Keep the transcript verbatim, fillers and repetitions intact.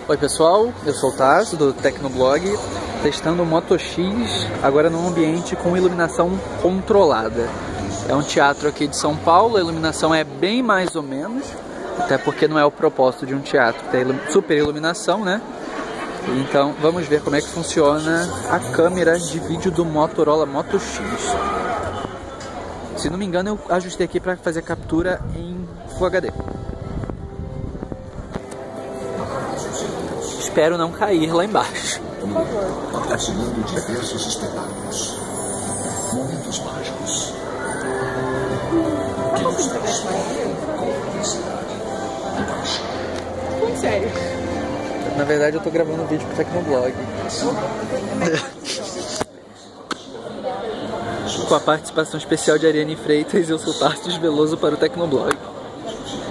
Oi pessoal, eu sou o Tasso do Tecnoblog, testando o Moto X, agora num ambiente com iluminação controlada. É um teatro aqui de São Paulo, a iluminação é bem mais ou menos, até porque não é o propósito de um teatro ter super iluminação, né? Então vamos ver como é que funciona a câmera de vídeo do Motorola Moto X. Se não me engano, eu ajustei aqui para fazer captura em Full H D. Espero não cair lá embaixo. Por favor. Patrocinando diversos espetáculos. Momentos mágicos. Não consigo pegar esse Muito sério. Na verdade, eu tô gravando um vídeo pro Tecnoblog. Com a participação especial de Ariane Freitas, eu sou Tarso Veloso para o Tecnoblog.